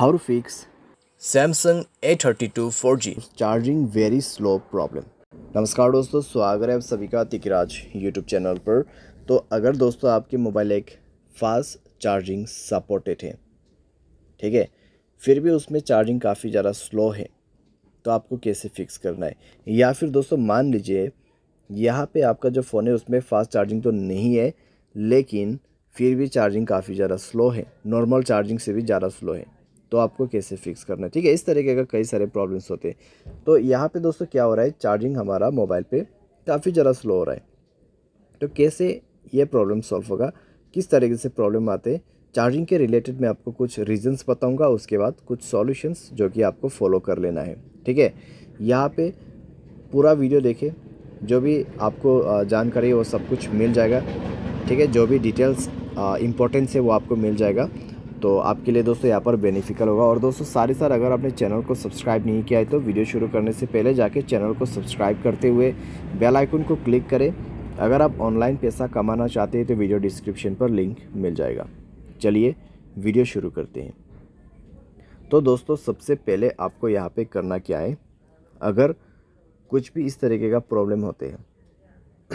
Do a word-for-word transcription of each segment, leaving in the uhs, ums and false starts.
How to fix Samsung A thirty two four G charging very slow problem. नमस्कार दोस्तों, स्वागत है आप सभी का तिकराज यूट्यूब चैनल पर। तो अगर दोस्तों आपके मोबाइल एक फास्ट चार्जिंग सपोर्टेड है, ठीक है, फिर भी उसमें चार्जिंग काफ़ी ज़्यादा स्लो है, तो आपको कैसे फिक्स करना है। या फिर दोस्तों मान लीजिए यहाँ पे आपका जो फ़ोन है उसमें फ़ास्ट चार्जिंग तो नहीं है, लेकिन फिर भी चार्जिंग काफ़ी ज़्यादा स्लो है, नॉर्मल चार्जिंग से भी ज़्यादा स्लो है, तो आपको कैसे फिक्स करना है। ठीक है, इस तरीके का कई सारे प्रॉब्लम्स होते हैं। तो यहाँ पे दोस्तों क्या हो रहा है, चार्जिंग हमारा मोबाइल पे काफ़ी ज़्यादा स्लो हो रहा है। तो कैसे ये प्रॉब्लम सॉल्व होगा, किस तरीके से प्रॉब्लम आते हैं, चार्जिंग के रिलेटेड मैं आपको कुछ रीजंस बताऊंगा, उसके बाद कुछ सॉल्यूशंस जो कि आपको फॉलो कर लेना है। ठीक है, यहाँ पे पूरा वीडियो देखें, जो भी आपको जानकारी है वो सब कुछ मिल जाएगा। ठीक है, जो भी डिटेल्स इंपॉर्टेंस है वो आपको मिल जाएगा, तो आपके लिए दोस्तों यहाँ पर बेनिफिशियल होगा। और दोस्तों सारे सार अगर आपने चैनल को सब्सक्राइब नहीं किया है तो वीडियो शुरू करने से पहले जाके चैनल को सब्सक्राइब करते हुए बेल आइकन को क्लिक करें। अगर आप ऑनलाइन पैसा कमाना चाहते हैं तो वीडियो डिस्क्रिप्शन पर लिंक मिल जाएगा। चलिए वीडियो शुरू करते हैं। तो दोस्तों सबसे पहले आपको यहाँ पे करना क्या है, अगर कुछ भी इस तरीके का प्रॉब्लम होते हैं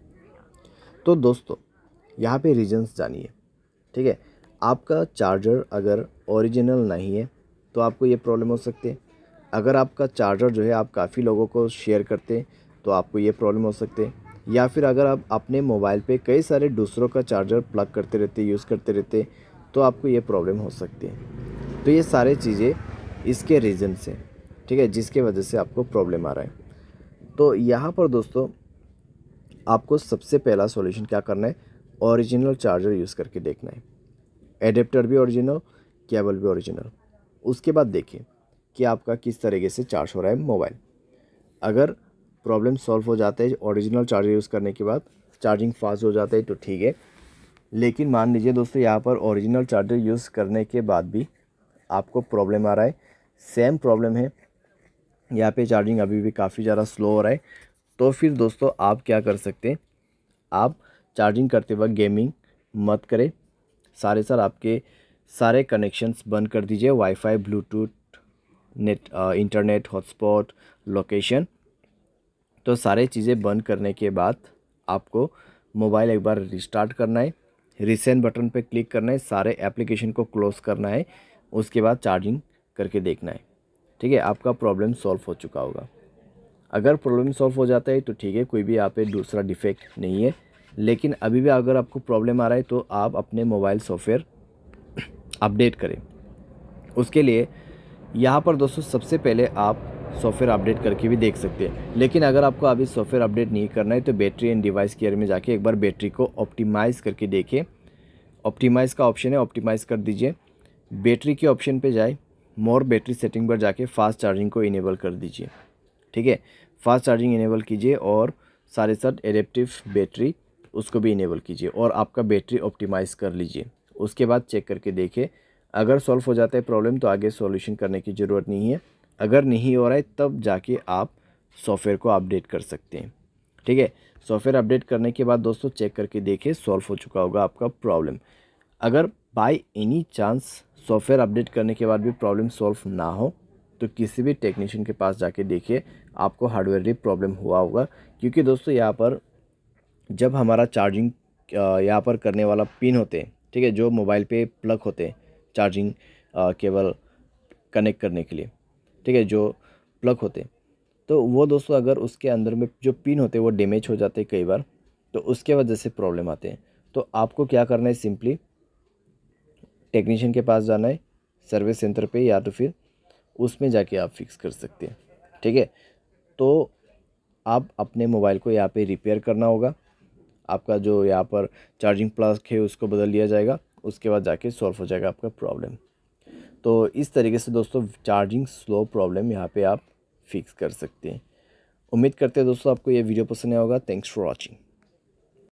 तो दोस्तों यहाँ पे रीजंस जानिए। ठीक है, आपका चार्जर अगर ओरिजिनल नहीं है तो आपको ये प्रॉब्लम हो सकती है। अगर आपका चार्जर जो है आप काफ़ी लोगों को शेयर करते हैं तो आपको ये प्रॉब्लम हो सकती है। या फिर अगर आप अपने मोबाइल पे कई सारे दूसरों का चार्जर प्लग करते रहते, यूज़ करते रहते, तो आपको ये प्रॉब्लम हो सकती है। तो ये सारे चीज़ें इसके रीज़न से, ठीक है, जिसके वजह से आपको प्रॉब्लम आ रहा है। तो यहाँ पर दोस्तों आपको सबसे पहला सॉल्यूशन क्या करना है, ओरिजिनल चार्जर यूज़ करके देखना है। एडेप्टर भी ओरिजिनल, केबल भी ओरिजिनल। उसके बाद देखिए कि आपका किस तरीके से चार्ज हो रहा है मोबाइल। अगर प्रॉब्लम सॉल्व हो जाता है ओरिजिनल चार्जर यूज़ करने के बाद, चार्जिंग फास्ट हो जाता है तो ठीक है। लेकिन मान लीजिए दोस्तों यहाँ पर ओरिजिनल चार्जर यूज़ करने के बाद भी आपको प्रॉब्लम आ रहा है, सेम प्रॉब्लम है, यहाँ पे चार्जिंग अभी भी काफ़ी ज़्यादा स्लो हो रहा है, तो फिर दोस्तों आप क्या कर सकते हैं, आप चार्जिंग करते वक्त गेमिंग मत करें। सारे सर आपके सारे कनेक्शंस बंद कर दीजिए, WiFi, Bluetooth, net, internet, hotspot, location. तो सारे चीज़ें बंद करने के बाद आपको मोबाइल एक बार रिस्टार्ट करना है, रीसेंट बटन पे क्लिक करना है, सारे एप्लीकेशन को क्लोज़ करना है, उसके बाद चार्जिंग करके देखना है। ठीक है, आपका प्रॉब्लम सॉल्व हो चुका होगा। अगर प्रॉब्लम सॉल्व हो जाता है तो ठीक है, कोई भी यहाँ पे दूसरा डिफेक्ट नहीं है। लेकिन अभी भी अगर आपको प्रॉब्लम आ रहा है तो आप अपने मोबाइल सॉफ्टवेयर अपडेट करें। उसके लिए यहाँ पर दोस्तों सबसे पहले आप सॉफ्टवेयर अपडेट करके भी देख सकते हैं। लेकिन अगर आपको अभी सॉफ्टवेयर अपडेट नहीं करना है तो बैटरी एंड डिवाइस केयर में जाके एक बार बैटरी को ऑप्टिमाइज़ करके देखिए। ऑप्टिमाइज़ का ऑप्शन है, ऑप्टिमाइज़ कर दीजिए। बैटरी के ऑप्शन पे जाए, मोर बैटरी सेटिंग पर जाके फास्ट चार्जिंग को इनेबल कर दीजिए। ठीक है, फास्ट चार्जिंग इनेबल कीजिए और सारे साथ एडेप्टिव बैटरी उसको भी इनेबल कीजिए और आपका बैटरी ऑप्टिमाइज़ कर लीजिए। उसके बाद चेक करके देखिए, अगर सॉल्व हो जाता है प्रॉब्लम तो आगे सॉल्यूशन करने की ज़रूरत नहीं है। अगर नहीं हो रहा है तब जाके आप सॉफ्टवेयर को अपडेट कर सकते हैं। ठीक है, सॉफ्टवेयर अपडेट करने के बाद दोस्तों चेक करके देखिए सॉल्व हो चुका होगा आपका प्रॉब्लम। अगर by any chance software update करने के बाद भी प्रॉब्लम सॉल्व ना हो तो किसी भी टेक्नीशियन के पास जाके देखिए, आपको हार्डवेयर प्रॉब्लम हुआ होगा। क्योंकि दोस्तों यहाँ पर जब हमारा चार्जिंग यहाँ पर करने वाला पिन होते हैं, ठीक है, जो मोबाइल पे प्लग होते हैं चार्जिंग केबल कनेक्ट करने के लिए, ठीक है, जो प्लग होते हैं, तो वो दोस्तों अगर उसके अंदर में जो पिन होते हैं वो डैमेज हो जाते हैं कई बार, तो उसके वजह से प्रॉब्लम आते हैं। तो आपको क्या करना है, सिंपली टेक्नीशियन के पास जाना है, सर्विस सेंटर पे, या तो फिर उसमें जाके आप फिक्स कर सकते हैं। ठीक है, तो आप अपने मोबाइल को यहाँ पे रिपेयर करना होगा। आपका जो यहाँ पर चार्जिंग प्लग है उसको बदल लिया जाएगा, उसके बाद जाके सॉल्व हो जाएगा आपका प्रॉब्लम। तो इस तरीके से दोस्तों चार्जिंग स्लो प्रॉब्लम यहाँ पे आप फिक्स कर सकते हैं। उम्मीद करते हैं दोस्तों आपको ये वीडियो पसंद आया होगा। Thanks for watching.